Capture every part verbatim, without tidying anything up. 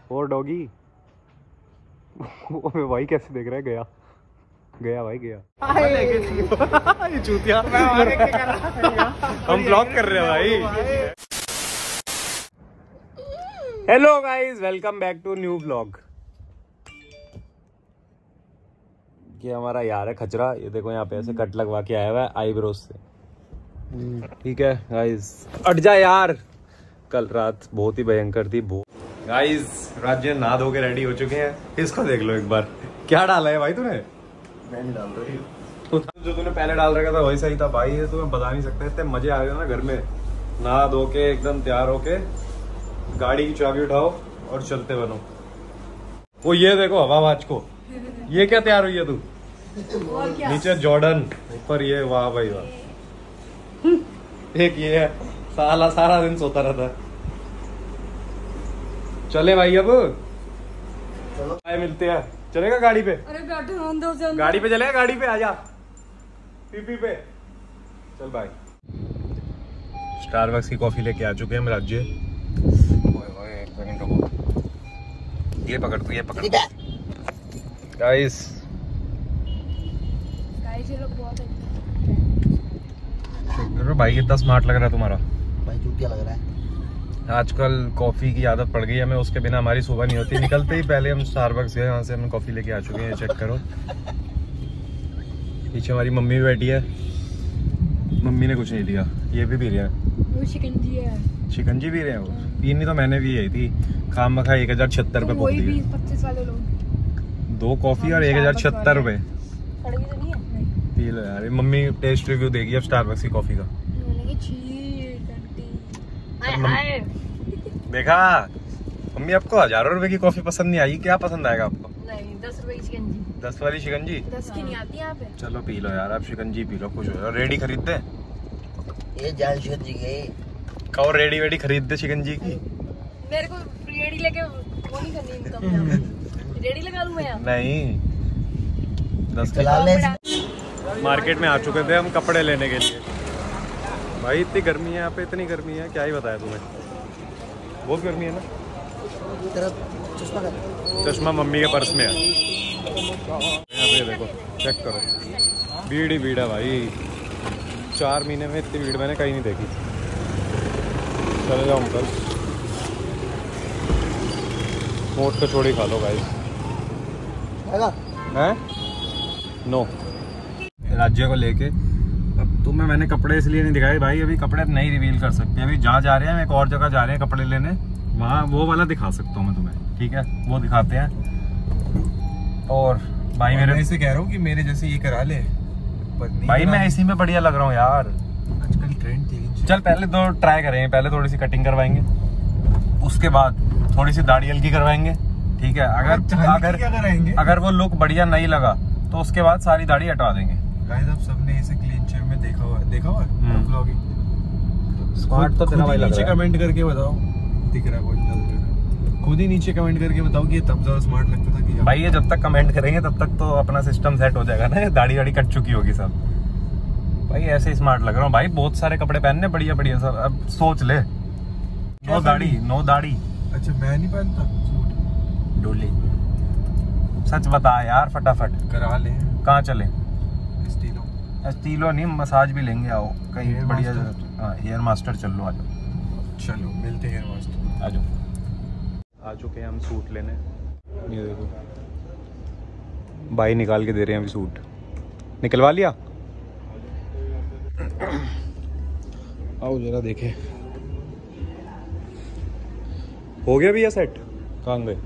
और डॉगी भाई कैसे देख रहा है? गया गया भाई गया। ये चूतिया हम ब्लॉग कर रहे हैं भाई। Hello guys, welcome back to new blog. ये हमारा यार है खचरा। ये देखो यहाँ पे ऐसे कट लगवा के आया हुआ है आईब्रोज से। ठीक है गाइस, हट जा यार। कल रात बहुत ही भयंकर थी। गाइस राज्य नहा धो के रेडी हो चुके हैं। इसको देख लो एक बार, क्या डाला है भाई तूने? मैं नहीं डाल रही। जो तूने पहले डाल रखा था वही सही था भाई। ये तुम्हें बता नहीं सकते, इतने मजे आ गए ना घर में। नहा धो के एकदम तैयार होके गाड़ी की चाबी उठाओ और चलते बनो। वो ये देखो हवाबाज को, ये क्या तैयार हुई है तू? नीचे जॉर्डन, ऊपर ये, वाह भाई वाह। एक ये है, साला सारा दिन सोता रहता है। चले भाई अब चलो मिलते हैं। चलेगा गाड़ी पे? अरे बैठो, गाड़ी पे चलेगा। गाड़ी पे आजा, पीपी पे चल भाई। स्टारबक्स की कॉफी लेके आ चुके हैं हम राज्य। एक सेकंड रुको, ये पकड़ तू, ये पकड़ गाइस। गाइस ये लोग बहुत है भाई। कितना स्मार्ट लग रहा है तुम्हारा भाई। चूतिया लग रहा है। आजकल कॉफी की आदत पड़ गई है हमें, उसके बिना हमारी सुबह नहीं होती। निकलते ही पहले हम स्टारबक्स गए, वहाँ से हम कॉफी लेके आ चुके हैं। चेक करो, पीछे हमारी मम्मी भी बैठी है। मम्मी ने कुछ नहीं लिया, ये भी पी रहे हैं। वो शिकंजी है। शिकंजी पी रहे हैं वो? पीनी तो मैंने भी यही थी। खाम मखा एक हजार छिहत्तर रुपए पहुंच गई। पच्चीस वाले लोग दो कॉफी और एक हजार छिहत्तर रुपए। पी लो यार। मम्मी टेस्ट रिव्यू देगी अब स्टारबक्स की कॉफी का। देखा मम्मी, आपको हजारों रुपए की कॉफी पसंद नहीं आई, क्या पसंद आएगा आपको? नहीं, दस रुपए की शिकंजी। दस वाली शिकंजी? दस की नहीं आती यहाँ पे। चलो पी लो यार, आप शिकंजी पी लो, खुश हो जाओ। रेडी खरीद दे ये जाल शिकंजी गए। कहो रेडी वेडी खरीद दे शिकंजी की। मेरे को रेडी लेके वो नहीं करनी इनकम। रेडी लगा लूं मैं यहाँ? नहीं, दस चला ले। मार्केट में आ चुके थे हम कपड़े लेने के लिए। भाई इतनी गर्मी है यहाँ पे, इतनी गर्मी है क्या ही बताया तुम्हें। बहुत गर्मी है ना। चश्मा कर। चश्मा मम्मी के पर्स में है। यहाँ पे देखो, चेक करो, भीड़ ही भीड़ है भाई। चार महीने में इतनी भीड़ मैंने कहीं नहीं देखी। चले जाओ अंकल, मोट कचौड़ी खा लो भाई। हैं? नो। राज्य को लेके अब तुम्हें मैंने कपड़े इसलिए नहीं दिखाए भाई, अभी कपड़े नहीं रिवील कर सकते। अभी जहाँ जा रहे हैं, एक और जगह जा रहे हैं कपड़े लेने, वहाँ वो वाला दिखा सकता हूँ मैं तुम्हें। ठीक है, वो दिखाते हैं। और भाई मेरे मैं इसे कह रहा हूँ कि मेरे जैसे ये करा ले भाई। मैं इसी में बढ़िया लग रहा हूँ यार, आजकल ट्रेंड तेज। चल पहले तो ट्राई करेंगे। पहले थोड़ी सी कटिंग करवाएंगे, उसके बाद थोड़ी सी दाढ़ी हल्की करवाएंगे। ठीक है, अगर अगर क्या कराएंगे? अगर वो लुक बढ़िया नहीं लगा तो उसके बाद सारी दाढ़ी हटवा देंगे। गाइस आप सबने इसे क्लीन शेव में देखा हुआ देखा हुआ व्लॉगिंग। स्मार्ट तो तेरा भाई लग नीचे रहा है। कमेंट करके बताओ, दिख रहा है बहुत ज्यादा। खुद ही नीचे कमेंट करके बताओ कि ये तब ज्यादा स्मार्ट लगता था कि भाई ये जब तक कमेंट करेंगे तब तक तो अपना सिस्टम सेट हो जाएगा ना। दाढ़ी वाड़ी कट चुकी होगी सब। भाई ऐसे ही स्मार्ट लग रहा हूँ भाई। बहुत सारे कपड़े पहनने बढ़िया बढ़िया सब। अब सोच ले, नो दाढ़ी, नो दाढ़ी। अच्छा मैं नहीं पहनता सूट। डोली, सच बता यार फटाफट। करा ले। कहाँ चले? स्टीलो। स्टीलो नहीं, मसाज भी लेंगे। आओ कहीं हेयर बढ़िया मास्टर। जगह। हाँ हेयर मास्टर, चल लो आ जाओ। चलो मिलते हैं हेयर मास्टर। आ जाओ। आ चुके हैं हम सूट लेने। ये देखो भाई निकाल के दे रहे हैं अभी सूट। निकलवा लिया? आओ जरा देखे, हो गया भैया सेट? कहाँ गए?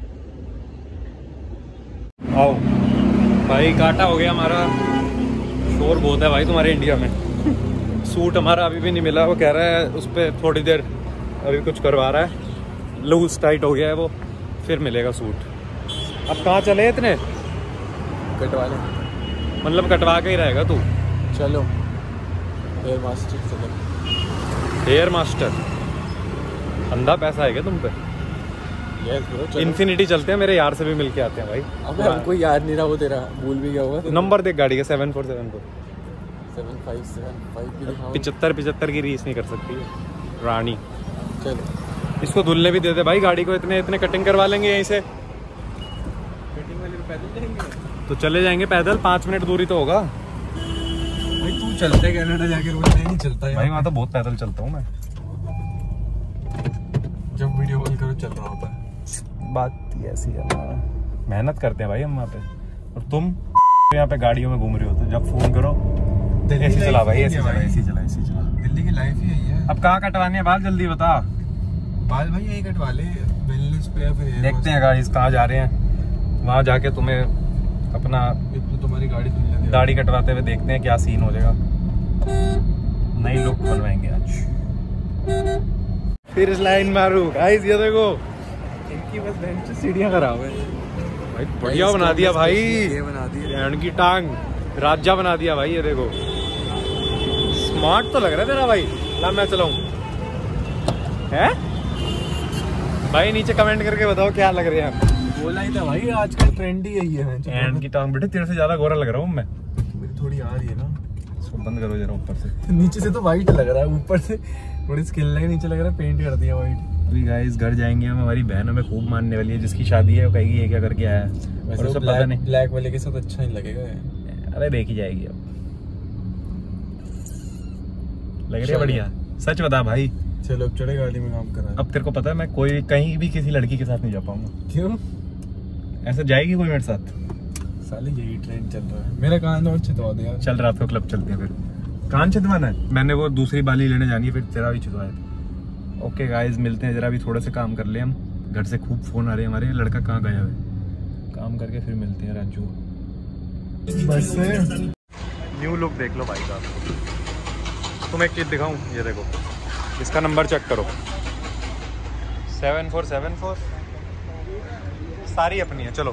आओ भाई, काटा हो गया हमारा। शोर बहुत है भाई तुम्हारे इंडिया में। सूट हमारा अभी भी नहीं मिला। वो कह रहा है उस पर थोड़ी देर अभी कुछ करवा रहा है, लूज टाइट हो गया है वो, फिर मिलेगा सूट। अब कहाँ चले इतने? कटवा ले। मतलब कटवा के ही रहेगा तू? चलो हेयर मास्टर चलो। हेयर मास्टर अंधा पैसा है क्या तुम पे? यस ब्रो, चलो इन्फिनिटी चलते हैं, मेरे यार से भी मिल के आते हैं भाई। अबे हमको याद नहीं रहा, वो तेरा भूल भी गया हुआ। नंबर देख गाड़ी का, seven four seven four seven five seven five. पिचहत्तर पिचहत्तर की रीस नहीं कर सकती है रानी। चलो इसको धुलने भी देते भाई गाड़ी को, इतने इतने कटिंग करवा लेंगे यहीं से। कटिंग वाले पे पैदल जाएंगे तो चले जाएंगे पैदल, पाँच मिनट दूरी तो होगा भाई। तू चलता है कनाडा जाके, रोज नहीं चलता है भाई। वहाँ तो बहुत पैदल चलता हूँ मैं, जब वीडियो कॉल करो चल रहा होता है। बात ही ऐसी है ना, मेहनत करते हैं भाई हम वहाँ पे, और तुम यहाँ पे गाड़ियों में घूम रहे होते, जब फोन करो ऐसी चला भाई, ऐसी चला ऐसी चला ऐसी चला। दिल्ली की लाइफ ही यही है। अब कहाँ कटवाने हैं बाल, जल्दी बता। बाल भाई यही कटवा ले, वेलनेस पे या फिर देखते हैं गाइस कहाँ जा रहे हैं, वहाँ जाके तुम्हें अपना इतना तुम्हारी गाड़ी धुल जाती है। दाढ़ी कटवाते हुए देखते हैं क्या सीन हो जाएगा, नई लुक बनवाएंगे आज। फिर लाइन मारू गाइस, ये देखो इनकी बस बेंच सीढ़ियाँ खराब है भाई, बढ़िया बना दिया भाई, ये बना दिया एंड की टांग राजा बना दिया भाई। ये देखो स्मार्ट तो लग रहा है तेरा भाई। ला मैं चलाऊं है भाई, नीचे कमेंट करके बताओ क्या लग रहे हैं। बोला ही था भाई, आजकल ट्रेंड ही यही है। एंड की टांग बेटे, तेरे से ज्यादा गोरा लग रहा हूँ मैं। मेरी थोड़ी आ रही है ना, इसको बंद करो जरा ऊपर से। नीचे से तो वाइट लग रहा है, ऊपर से थोड़ी स्किन लगे, नीचे लग रहा है पेंट कर दिया वाइट। अभी गाइस घर जाएंगे हम, हमारी बहन हमें खूब मानने वाली है, जिसकी शादी है वो कहेगी ये क्या करके आया है, और उसे पता नहीं। ब्लैक वाले के साथ अच्छा नहीं लगेगा। अरे देखी जाएगी अब, लग रही है बढ़िया। सच बता भाई, चलो अब चढ़े गाड़ी में काम करा। अब तेरे को पता है मैं कोई कहीं भी किसी लड़की के साथ नहीं जा पाऊंगा। क्यों? ऐसा जाएगी कोई मेरे साथ? साले यही ट्रेंड चल रहा है। मेरा कान और छिदवा दे यार। चल रात को क्लब चलते हैं फिर। कान छिदवाना है? मैंने वो दूसरी बाली लेने जानी है, फिर तेरा भी छिदवाया। ओके गाइस मिलते हैं, जरा भी थोड़े से काम कर ले हम। घर से खूब फोन आ रहे हैं हमारे, लड़का कहाँ गया है। काम करके फिर मिलते हैं राजू। बस न्यू लुक देख लो भाई साहब। तुम एक चीज दिखाऊं, ये देखो इसका नंबर चेक करो, सेवन फोर सेवन फोर। सारी अपनी है। चलो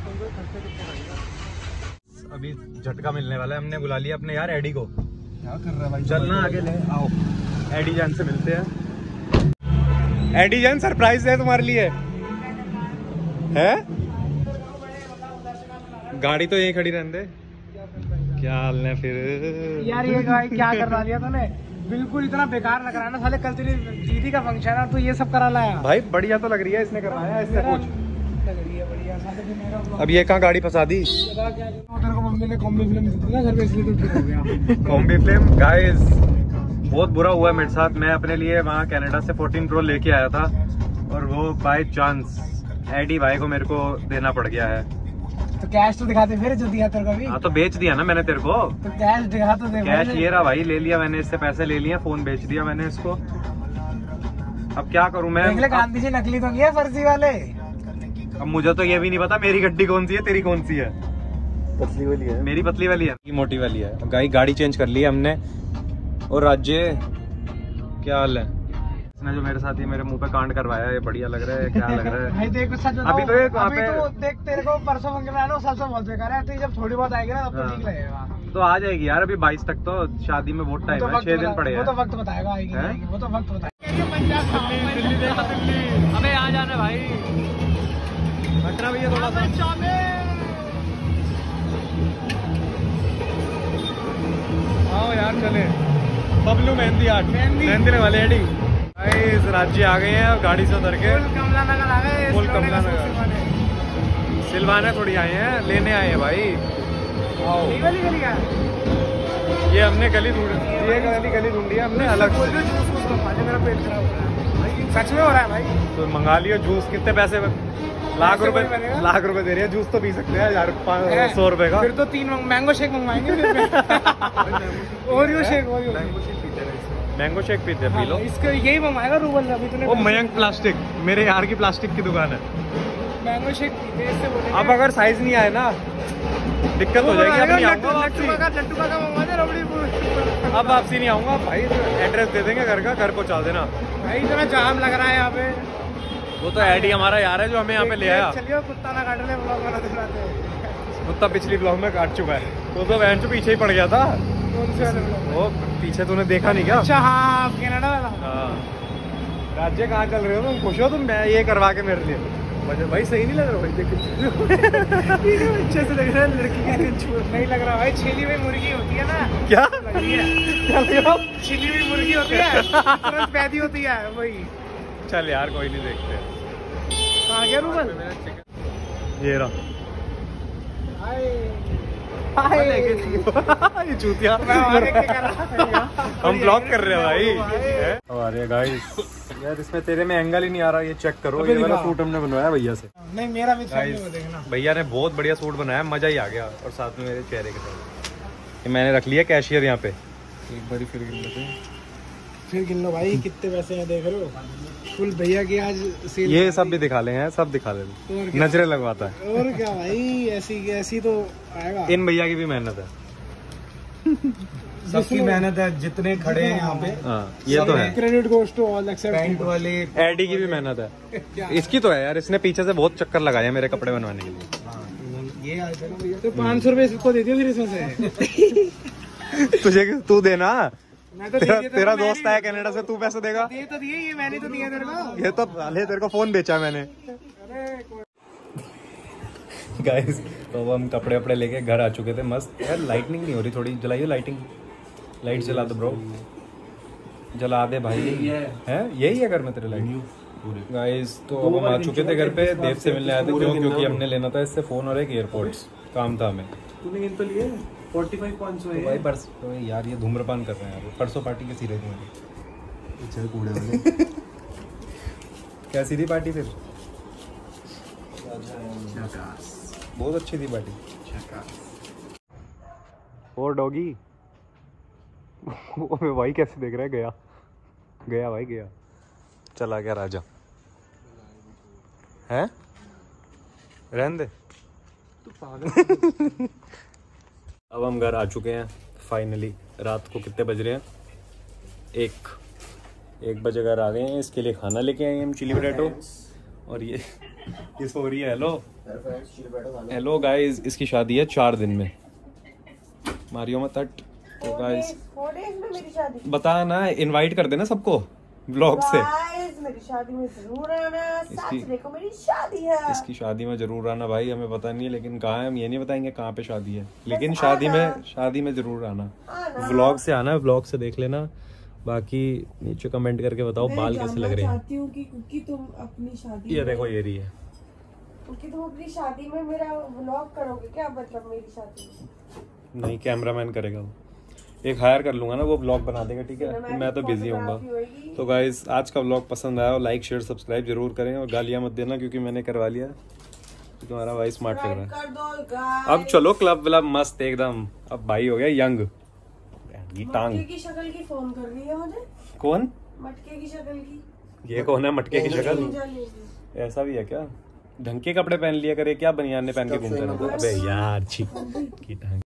अभी झटका मिलने वाला है, हमने बुला लिया अपने यार एडी को। क्या कर रहा है भाई? चलना आगे ले आओ, एडी जान से मिलते हैं। एडी जान सरप्राइज है तुम्हारे लिए, है? गाड़ी तो यहीं खड़ी रहने दे। क्या हाल है फिर यार ये गाय क्या करवा दिया तूने, बिल्कुल इतना बेकार लग रहा है ना साले। कल तेरी दीदी का फंक्शन है, तू ये सब करा लाया भाई। बढ़िया तो लग रही है, इसने करवाया इससे कुछ लग रही है बढ़िया साले। फिर मेरा अब ये कहाँ गाड़ी फंसा दी। बता क्या तेरे को मम्मी ने कॉम्बी फिल्म दी थी ना घर पे, इसलिए तो ठीक हो गया। कॉम्बी फ्लेम गाइस, बहुत बुरा हुआ मेरे साथ। मैं अपने लिए वहाँ कनाडा से फोर्टीन प्रो लेके आया था, और वो बाय चांस एडी भाई को मेरे को देना पड़ गया है। तो कैश तो दिखाते फिर, जो दिया तेरे को भी। हाँ तो बेच दिया ना मैंने तेरे को। तो कैश दिखा तो दे। कैश ये रहा भाई, ले लिया मैंने, इससे पैसे ले लिए, फोन बेच दिया मैंने इसको। अब क्या करूं मैं? देख ले गांधी जी नकली तो नहीं है, फर्जी वाले। अब मुझे तो ये भी नहीं पता मेरी गड्डी कौन सी है, तेरी कौन सी है। पतली वाली है। मेरी पतली वाली है, मोटी वाली है। गाड़ी गाड़ी चेंज कर ली है हमने। और राज्य क्या हाल है? इसने जो मेरे साथ ये मेरे मुंह पे कांड करवाया है, बढ़िया लग रहा है? क्या लग रहा है? भाई देख सच बताऊं, अभी तो एक वहाँ अभी पे- तो देख तेरे को परसों फंक्शन है ना, सबसे बहुत बेकार है। तो जब थोड़ी बहुत आएगी ना तब तो हाँ। ठीक लगेगा। तो आ जाएगी यार, अभी बाईस तक तो शादी में बहुत वो टाइम तो है, वक्त छह दिन बता- पड़े वो तो हैं। वक्त बताएगा आएगी हैं? नहीं आएगी, वो तो वक्त बताएगा। दिल्ली देखो दिल्ली, हमें आ जाना भाई। हटना भैया थोड़ा सा। आओ यार चले। बबलू मेहंदी आर्ट, मेहंदी। मेहंदी लगा ले एडी। भाई राज्य आ गए हैं गाड़ी से उतर के। कमला नगर आ गए। फुल कमला नगर। सिलवाने थोड़ी आए हैं, लेने आए हैं भाई। आओ। ये वाली गली है। ये हमने गली ढूंढी, ये गली गली ढूंढी है हमने अलग से। मेरा पेट खराब हो रहा है सच में हो रहा है भाई। तो मंगा लियो जूस। कितने पैसे? लाख पैसे रुपए कोई बनेगा? लाख रुपए दे रही है, जूस तो पी सकते हैं हजार पाँच सौ रुपए का। फिर तो तीन मैंगो शेक मंगवाएंगे। Oreo shake, Oreo mango shake पीते हैं, पी लो। इसको यही मंगवाएगा रूबल। अभी तूने वो मयंक प्लास्टिक, मेरे यार की प्लास्टिक की दुकान है। मैंगो शेक पीते इससे बोलेंगे। अब अगर साइज नहीं आए ना दिक्कत हो जाएगी। अब नहीं आऊंगा वापसी। लट्टू का मंगवा दे रबड़ी। अब वापसी नहीं आऊंगा भाई। एड्रेस दे देंगे घर का, घर पहुंचा देना। भाई इतना जाम लग रहा है यहाँ पे। वो तो एडी हमारा यार है जो हमें यहाँ पे ले आया। चलिए कुत्ता ना काट ले, ब्लॉग बनाते बनाते। कुत्ता पिछली ब्लॉग में काट चुका है। वो तो वैन से पीछे ही पड़ गया था। कौन से वाले ब्लॉग? वो पीछे तूने देखा नहीं क्या? अच्छा हाँ, कनाडा वाला। हाँ। राज्य कहाँ चल रहे हो तुम? खुश हो तुम? मैं ये करवा के मेरे लिए मुझे भाई सही नहीं लग रहा भाई। देखो अच्छे से लग रहा है, लड़की का नहीं लग रहा भाई। छिली हुई मुर्गी होती है ना, क्या लग रही है। क्या लगा? छिली हुई मुर्गी होती है, तुरंत पैदी होती है वही। चल यार कोई नहीं, देखते। कहाँ गया रूबल? ये रहा। ये चूतिया हम ब्लॉक कर रहे हैं भाई। अब आ रहे हैं गाइस। यार इसमें तेरे में एंगल ही नहीं आ रहा, ये चेक करो। ये वाला सूट हमने बनवाया भैया से। नहीं मेरा भी देखना। भैया ने बहुत बढ़िया सूट बनाया, मजा ही आ गया। और साथ में मेरे चेहरे के साथ ये मैंने रख लिया कैशियर यहाँ पे। एक बारी फिर गिन लेते हैं। फिर गिन लो भाई कितने पैसे हैं, देख रहे हो। फुल भैया की आज सेल। ये सब भी दिखा ले हैं, सब दिखा ले, नजरें लगवाता है। और क्या भाई, ऐसी ऐसी तो आएगा। इन भैया की भी मेहनत है, सबकी मेहनत है, जितने खड़े हैं यहाँ पे। हाँ ये तो है। Credit goes to all except pant वाले एडी की भी मेहनत है। इसकी तो है यार, इसने पीछे से बहुत चक्कर लगाया मेरे कपड़े बनवाने के लिए। ये आए थे ना भैया। तो पाँच सौ रुपए इसको दे दियो फिर इसमें से। तुझे तू देना, मैं तो तेरा, दे दिया तेरा था, दोस्त है कनाडा से, तू पैसे देगा। दे तो दिए, ये मैंने तो दिया तेरे को। ये तो साले तेरे को फोन बेचा मैंने। गाइस तो अब हम कपड़े वपड़े लेके घर आ चुके थे। मस्त यार, लाइटनिंग नहीं हो रही, थोड़ी जलाइए लाइटिंग। लाइट जला दो ब्रो, जला दे भाई। है यही है घर में तेरे लाइट। गाइस तो अब हम आ चुके थे घर पे, देव से मिलने आए थे। क्यों? क्योंकि हमने लेना था इससे फोन और एक एयरपोर्ट्स, काम था हमें। तूने गिन तो लिए पैंतालीस पाँच सौ है भाई परस तो यार ये धूम्रपान कर रहे हैं यार। परसों पार्टी के सीधे तुम्हारी चल कूड़े वाले। क्या सीधी पार्टी फिर? बहुत अच्छी थी पार्टी। और डॉगी भाई कैसे देख रहा है? गया गया भाई गया, चला गया राजा। हैं रहने दे। अब हम घर आ चुके हैं फाइनली। रात को कितने बज रहे हैं? एक एक बजे घर आ गए हैं। इसके लिए खाना लेके आए हैं हम, चिली पोटैटो। और ये ये सो रही है। हेलो हेलो गाइस, इसकी शादी है चार दिन में। मारियो मत हट। तो गाइस बता ना, इनवाइट कर देना सबको ब्लॉग से। मेरी शादी में जरूर आना। इसकी देखो मेरी शादी है। इसकी शादी में जरूर आना भाई। हमें पता नहीं है लेकिन कहाँ है, हम ये नहीं बताएंगे कहाँ पे शादी है, लेकिन शादी में शादी में जरूर आना। व्लॉग से आना, व्लॉग से देख लेना। बाकी नीचे कमेंट करके बताओ बाल कैसे लग रहे हैं। चाहती हूँ कि कुकी तुम अपनी शादी ये देखो ये रही है कुकी, तुम अपनी शादी में मेरा व्लॉग करोगे क्या? मतलब मेरी शादी में नहीं, कैमरामैन करेगा वो। एक हायर कर लूंगा ना, वो ब्लॉग बना देगा। ठीक है, मैं तो बिजी होऊंगा। तो गाइस आज का ब्लॉग पसंद आया हो, लाइक शेयर सब्सक्राइब जरूर करें। और गालियां मत देना क्योंकि मैंने करवा लिया। तो तुम्हारा भाई स्मार्ट लग रहा है। अब चलो क्लब व्लब मस्त एकदम। अब भाई हो गया यंग। ये टांग की शक्ल की फोन कर रही है मुझे। कौन? मटके की शक्ल की। ये कौन है मटके की शक्ल? ऐसा भी है क्या? ढंग के कपड़े पहन लिया करे, क्या बनियान पहन के घूमते रहते? अबे यार छी की टांग।